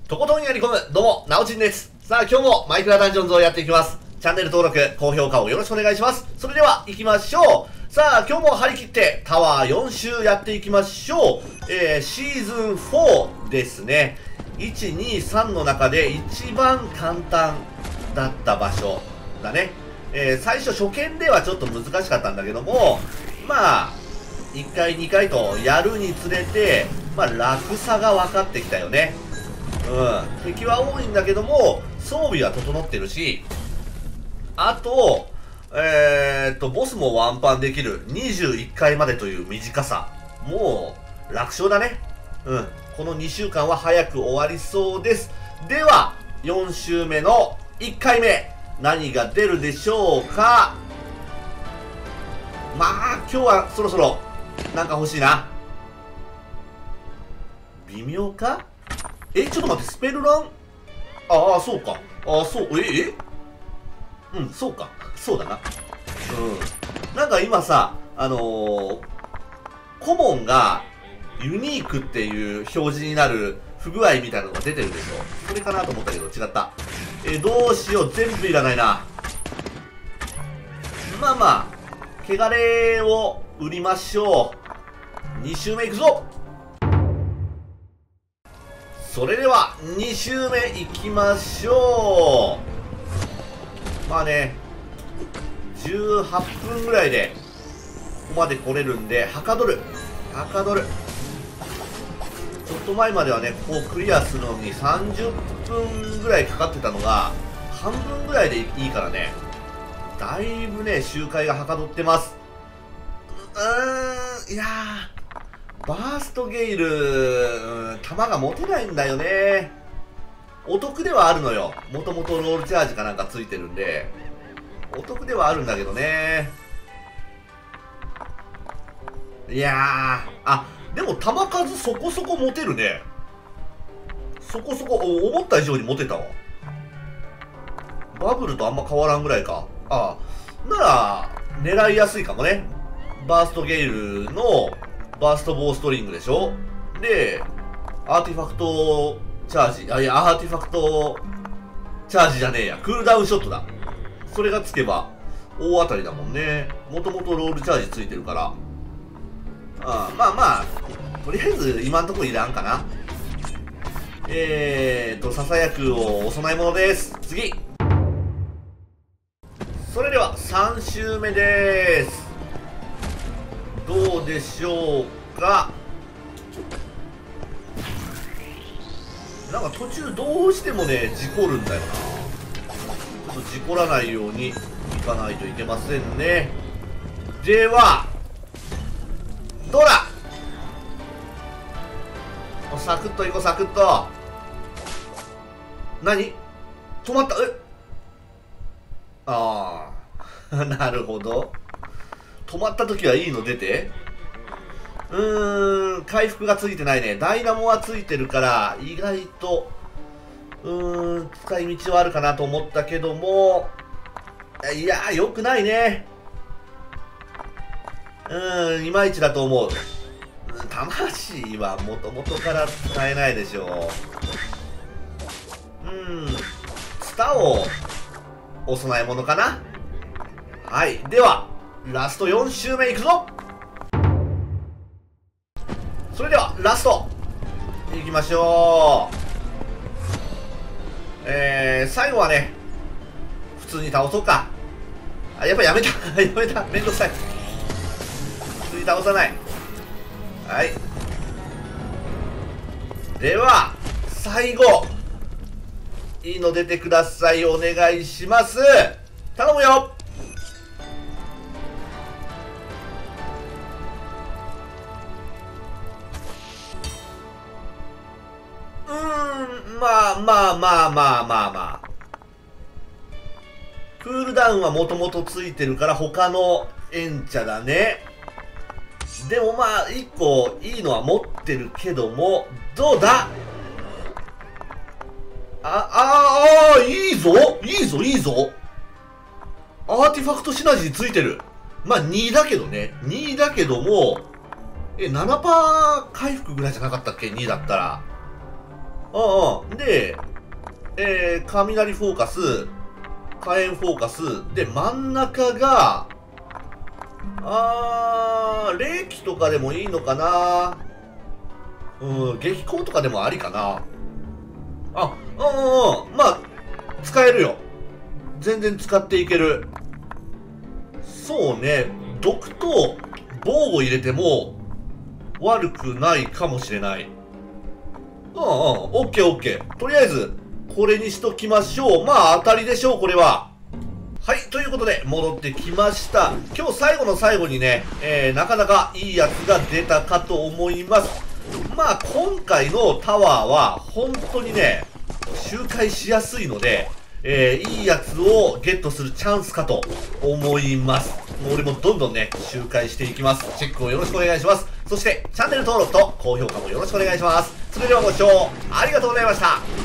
とことんやり込む、どうも、なおちんです。さあ、今日もマイクラダンジョンズをやっていきます。チャンネル登録、高評価をよろしくお願いします。それでは、行きましょう。さあ、今日も張り切ってタワー4周やっていきましょう。シーズン4ですね。1、2、3の中で一番簡単だった場所だね。最初初見ではちょっと難しかったんだけども、まあ、1回2回とやるにつれて、まあ楽さが分かってきたよね。敵は多いんだけども、装備は整ってるし、あと、ボスもワンパンできる21回までという短さ。もう、楽勝だね。この2週間は早く終わりそうです。では、4週目の1回目、何が出るでしょうか。まあ、今日はそろそろ、なんか欲しいな。微妙か？ちょっと待って、スペルラン？ああ、そうか。ああ、そう、そうか。そうだな。なんか今さ、コモンが、ユニークっていう表示になる不具合みたいなのが出てるでしょ。それかなと思ったけど、違った。どうしよう、全部いらないな。まあまあ、汚れを売りましょう。2周目いくぞ。それでは2周目いきましょう。まあね、18分ぐらいでここまで来れるんで、はかどる。ちょっと前まではね、ここをクリアするのに30分ぐらいかかってたのが、半分ぐらいでいいからね、だいぶね、周回がはかどってます。いやー、バーストゲイル、弾が持てないんだよね。お得ではあるのよ。もともとロールチャージかなんかついてるんで、お得ではあるんだけどね。いやー、でも弾数そこそこ持てるね。そこそこ、思った以上に持てたわ。バブルとあんま変わらんぐらいか。なら、狙いやすいかもね。バーストゲイルの、バーストボーストリングでしょ。で、アーティファクトチャージ。アーティファクトチャージじゃねえや。クールダウンショットだ。それがつけば、大当たりだもんね。もともとロールチャージついてるから。まあ、とりあえず今んとこいらんかな。ささやくをお供え物です。次。それでは3周目です。どうでしょうか。なんか途中どうしてもね、事故るんだよな。ちょっと事故らないようにいかないといけませんね。では、どうだ。サクッといこう、サクッと。何？止まった。なるほど。止まった時はいいの出て。回復がついてないね。ダイナモはついてるから、意外と、使い道はあるかなと思ったけども、いやー、良くないね。いまいちだと思う。魂はもともとから使えないでしょう。ツタをお供え物かな。はい。では、ラスト4周目いくぞ。それでは、ラストいきましょう。最後はね、普通に倒そうか。やっぱやめた。やめた。めんどくさい。普通に倒さない。はい。では、最後。いいの出てください。お願いします。頼むよ。まあ。クールダウンはもともとついてるから他のエンチャだね。でもまあ、一個いいのは持ってるけども、どうだ？いいぞ。アーティファクトシナジーついてる。まあ2だけどね。2だけども、7% 回復ぐらいじゃなかったっけ？ 2 だったら。 うんうん。で、雷フォーカス、火炎フォーカス、で、真ん中が、霊気とかでもいいのかな。うん、激光とかでもありかな。まあ、使えるよ。全然使っていける。そうね、毒と防護入れても悪くないかもしれない。オッケーオッケー。とりあえず、これにしときましょう。まあ、当たりでしょう、これは。はい、ということで、戻ってきました。今日最後の最後にね、なかなかいいやつが出たかと思います。まあ、今回のタワーは、本当にね、周回しやすいので、いいやつをゲットするチャンスかと思います。もう俺もどんどんね、周回していきます。チェックをよろしくお願いします。そして、チャンネル登録と高評価もよろしくお願いします。それではご視聴ありがとうございました。